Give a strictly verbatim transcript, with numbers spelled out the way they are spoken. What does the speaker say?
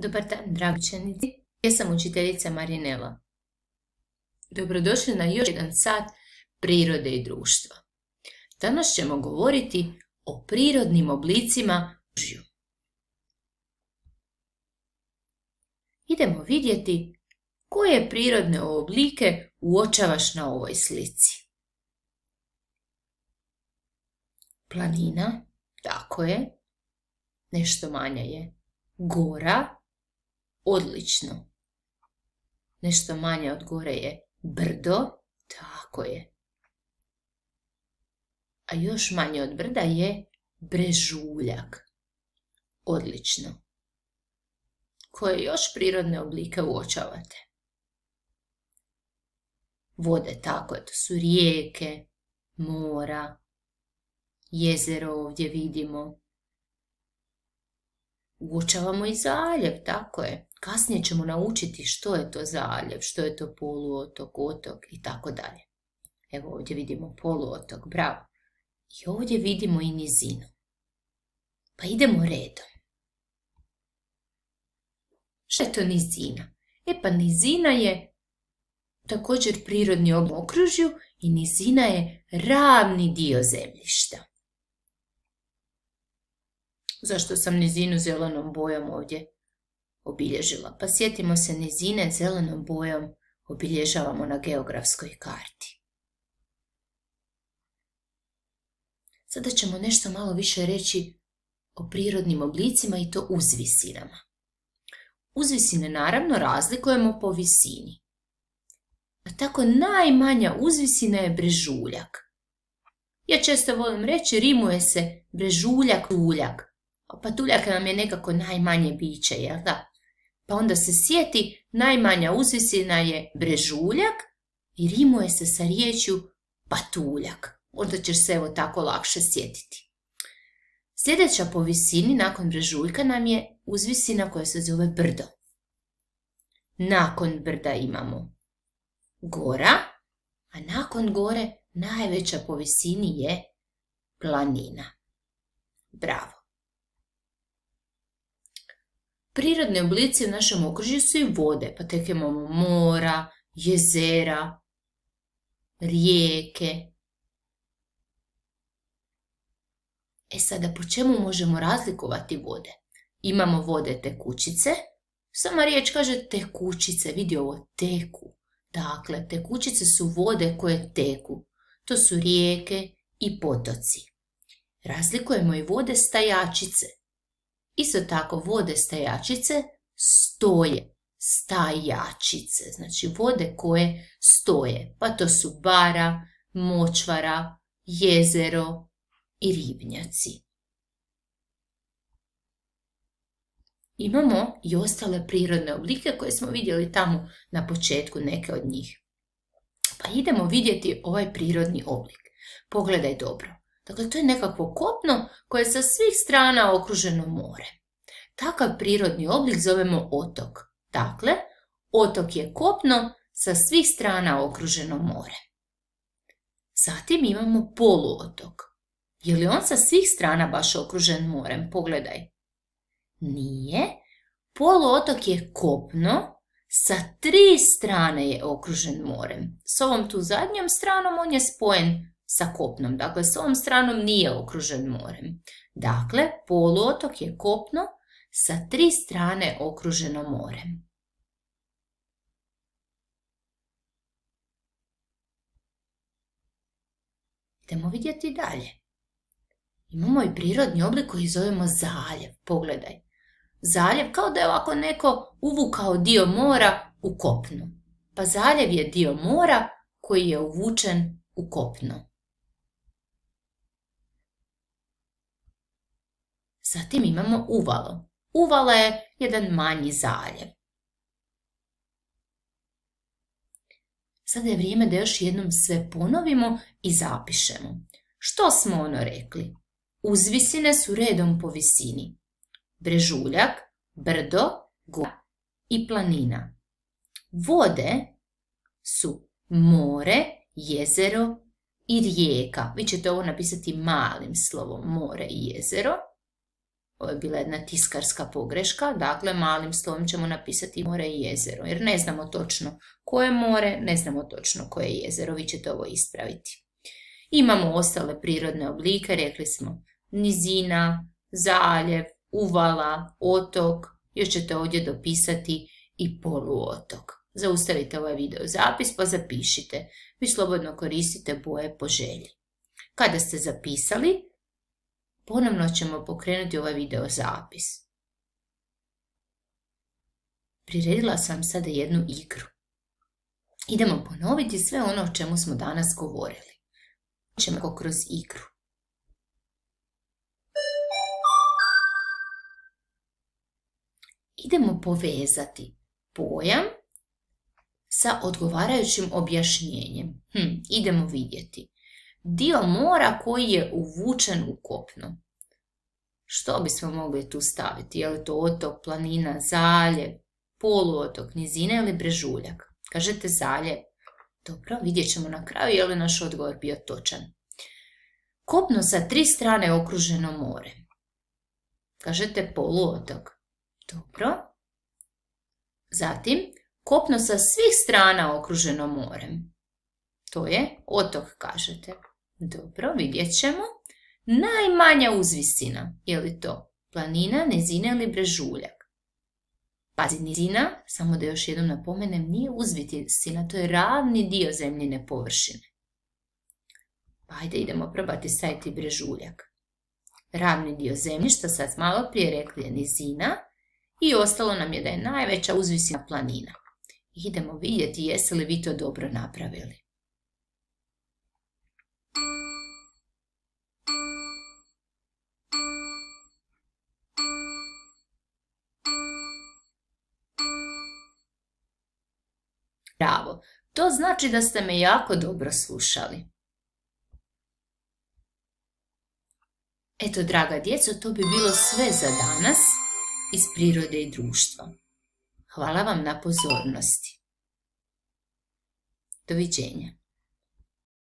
Dobar dan, dragi učenici. Ja sam učiteljica Marinela. Dobrodošli na još jedan sat prirode i društva. Danas ćemo govoriti o prirodnim oblicima okružju. Idemo vidjeti koje prirodne oblike uočavaš na ovoj slici. Planina, tako je, nešto manja je. Gora, odlično. Nešto manje od gore je brdo, tako je. A još manje od brda je brežuljak, odlično. Koje još prirodne oblike uočavate? Vode, tako je, to su rijeke, mora, jezero ovdje vidimo. Uočavamo i zaljev, tako je. Kasnije ćemo naučiti što je to zaljev, što je to poluotok, otok i tako dalje. Evo ovdje vidimo poluotok, bravo. I ovdje vidimo i nizinu. Pa idemo redom. Što je to nizina? E pa nizina je također prirodni oblik okružju i nizina je ravni dio zemljišta. Zašto sam nizinu zelenom bojom ovdje obilježila? Pa sjetimo se, nizine zelenom bojom obilježavamo na geografskoj karti. Sada ćemo nešto malo više reći o prirodnim oblicima i to uzvisinama. Uzvisine naravno razlikujemo po visini. A tako najmanja uzvisina je brežuljak. Ja često volim reći, rimuje se brežuljak, tuljak. A patuljak nam je nekako najmanje biće, jel da? Pa onda se sjeti, najmanja uzvisina je brežuljak i rimuje se sa riječju patuljak. Onda ćeš se evo tako lakše sjetiti. Sljedeća po visini nakon brežuljka nam je uzvisina koja se zove brdo. Nakon brda imamo gora, a nakon gore najveća po visini je planina. Bravo. Prirodni oblici u našem okružju su i vode, pa tek imamo mora, jezera, rijeke. E sada, po čemu možemo razlikovati vode? Imamo vode tekućice, sama riječ kaže tekućice, vidi ovo, teku. Dakle, tekućice su vode koje teku, to su rijeke i potoci. Razlikujemo i vode stajačice. Isto tako vode stajačice stoje, stajačice, znači vode koje stoje, pa to su bara, močvara, jezero i ribnjaci. Imamo i ostale prirodne oblike koje smo vidjeli tamo na početku, neke od njih. Pa idemo vidjeti ovaj prirodni oblik. Pogledaj dobro. Dakle, to je nekakvo kopno koje je sa svih strana okruženo more. Takav prirodni oblik zovemo otok. Dakle, otok je kopno sa svih strana okruženo more. Zatim imamo poluotok. Je li on sa svih strana baš okružen morem? Pogledaj. Nije. Poluotok je kopno, sa tri strane je okružen morem. S ovom tu zadnjom stranom on je spojen sa kopnom, dakle s ovom stranom nije okružen morem. Dakle, poluotok je kopno sa tri strane okruženo morem. Idemo vidjeti dalje. Imamo i prirodni oblik koji zovemo zaljev. Pogledaj. Zaljev kao da je ovako neko uvukao dio mora u kopno. Pa zaljev je dio mora koji je uvučen u kopno. Zatim imamo uvalo. Uvala je jedan manji zaljev. Sada je vrijeme da još jednom sve ponovimo i zapišemo. Što smo ono rekli? Uzvisine su redom po visini. Brežuljak, brdo, gora i planina. Vode su more, jezero i rijeka. Vi ćete ovo napisati malim slovom, more i jezero. Ovo je bila jedna tiskarska pogreška, dakle malim slovom ćemo napisati more i jezero, jer ne znamo točno koje more, ne znamo točno koje jezero, vi ćete ovo ispraviti. Imamo ostale prirodne oblike, rekli smo nizina, zaljev, uvala, otok, još ćete ovdje dopisati i poluotok. Zaustavite ovaj video zapis pa zapišite, vi slobodno koristite boje po želji. Kada ste zapisali, ponovno ćemo pokrenuti ovaj video zapis. Priredila sam sada jednu igru. Idemo ponoviti sve ono o čemu smo danas govorili. Ćemo kroz igru. Idemo povezati pojam sa odgovarajućim objašnjenjem. Hm, idemo vidjeti. Dio mora koji je uvučen u kopno. Što bismo mogli tu staviti? Je li to otok, planina, zaljev, poluotok, nizina ili brežuljak? Kažete zaljev. Dobro, vidjet ćemo na kraju je li naš odgovor bio točan. Kopno sa tri strane okruženo morem. Kažete poluotok. Dobro. Zatim, kopno sa svih strana okruženo morem. To je otok, kažete. Dobro, vidjet ćemo. Najmanja uzvisina. Je li to planina, nizina ili brežuljak? Pazi, nizina, samo da još jednom napomenem, nije uzvisina, to je ravni dio zemljine površine. Pa ajde, idemo probati staviti brežuljak. Ravni dio zemljišta, sad malo prije rekli je nizina i ostalo nam je da je najveća uzvisina planina. Idemo vidjeti jeste li vi to dobro napravili. Bravo, to znači da ste me jako dobro slušali. Eto, draga djeco, to bi bilo sve za danas iz prirode i društva. Hvala vam na pozornosti. Doviđenja.